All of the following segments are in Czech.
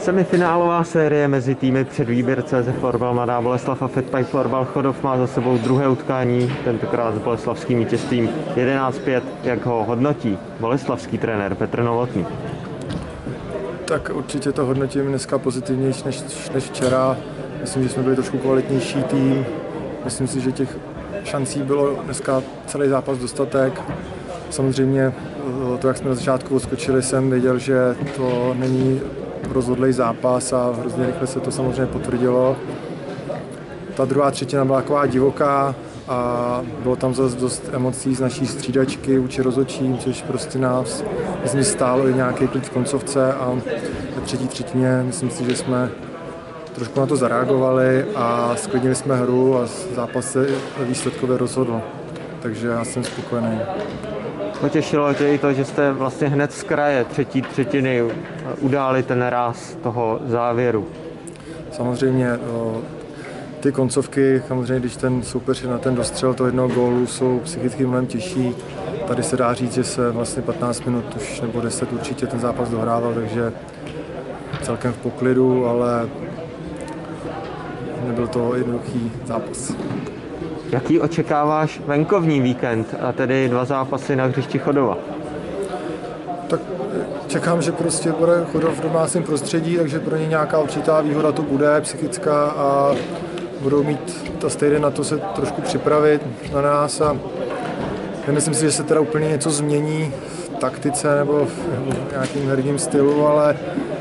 Semifinálová série mezi týmy předvýběr CZ Florbal Mladá Boleslav a Fedpipe Florbal Chodov má za sebou druhé utkání, tentokrát s boleslavským vítězstvím 11-5. Jak ho hodnotí boleslavský trenér Petr Novotný? Tak určitě to hodnotím dneska pozitivnější než včera. Myslím, že jsme byli trošku kvalitnější tým. Myslím si, že těch šancí bylo dneska celý zápas dostatek. Samozřejmě to, jak jsme na začátku odskočili, jsem věděl, že to není rozhodlý zápas a hrozně rychle se to samozřejmě potvrdilo. Ta druhá třetina byla taková divoká a bylo tam zase dost emocí z naší střídačky vůči rozhodčím, což prostě nás myslím, stálo i nějaký klid v koncovce a ve třetí třetině myslím si, že jsme trošku na to zareagovali a sklidnili jsme hru a zápas se výsledkově rozhodl. Takže já jsem spokojený. Potěšilo tě i to, že jste vlastně hned z kraje třetí třetiny událi ten ráz toho závěru. Samozřejmě ty koncovky, samozřejmě když ten soupeř na ten dostřel toho jednoho gólu, jsou psychicky mnohem těžší. Tady se dá říct, že se vlastně 15 minut už nebo 10 určitě ten zápas dohrával, takže celkem v poklidu, ale nebyl to jednoduchý zápas. Jaký očekáváš venkovní víkend, a tedy 2 zápasy na hřišti Chodova? Tak čekám, že prostě bude Chodov v domácím prostředí, takže pro ně nějaká určitá výhoda to bude, psychická, a budou mít ta stejně na to se trošku připravit na nás a nemyslím si, že se teda úplně něco změní v taktice nebo v nějakým herním stylu, ale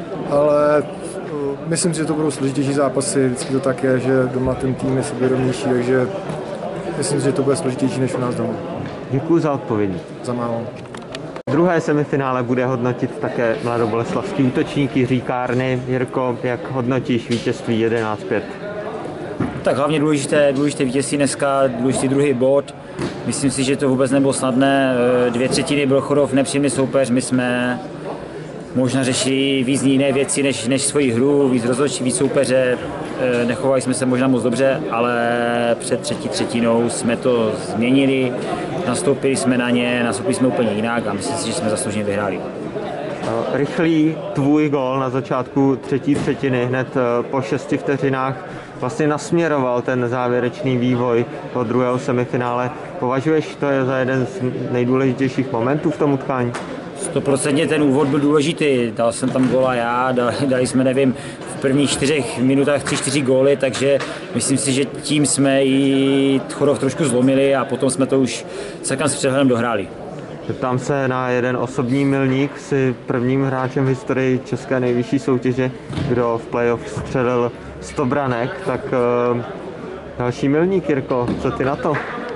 myslím si, že to budou složitější zápasy, vždycky to tak je, že doma ten tým je sebevědomější, takže myslím si, že to bude složitější než u nás doma. Děkuji za odpovědi. Za málo. Druhé semifinále bude hodnotit také mladoboleslavský útočník Jiří Kárny. Jirko, jak hodnotíš vítězství 11-5? Tak hlavně důležité vítězství dneska, důležitý druhý bod. Myslím si, že to vůbec nebylo snadné. 2/3 byl Chodov nepříjemný soupeř, my jsme možná řešili víc jiné věci než svoji hru, víc rozhodčí, víc soupeře. Nechovali jsme se možná moc dobře, ale před třetí třetinou jsme to změnili, nastoupili jsme na ně, nastoupili jsme úplně jinak a myslím si, že jsme zaslouženě vyhráli. Rychlý tvůj gól na začátku třetí třetiny, hned po 6 vteřinách, vlastně nasměroval ten závěrečný vývoj toho druhého semifinále. Považuješ to za jeden z nejdůležitějších momentů v tom utkání? 100% ten úvod byl důležitý, dal jsem tam góla já, dali jsme, nevím, v prvních 4 minutách 3-4 góly, takže myslím si, že tím jsme i Chodov trošku zlomili a potom jsme to už celkem s přehledem dohráli. Zeptám se na jeden osobní milník, jsi prvním hráčem v historii české nejvyšší soutěže, kdo v playoff střelil 100 branek, tak další milník, Jirko, co ty na to?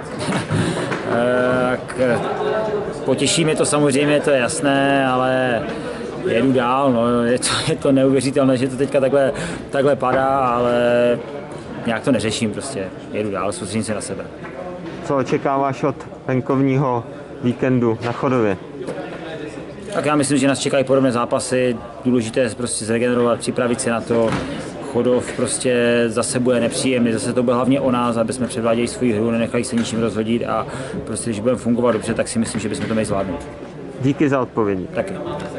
Potěší mě to samozřejmě, to je jasné, ale jedu dál, no, je to neuvěřitelné, že to teďka takhle padá, ale nějak to neřeším prostě, jedu dál, soustředím se na sebe. Co očekáváš od venkovního víkendu na Chodově? Tak já myslím, že nás čekají podobné zápasy, důležité je prostě zregenerovat, připravit se na to. Chodov prostě zase bude nepříjemný, zase to bude hlavně o nás, aby jsme předváděli svou hru, nenechali se ničím rozhodit a prostě když budeme fungovat dobře, tak si myslím, že bychom to měli zvládnout. Díky za odpovědi. Taky.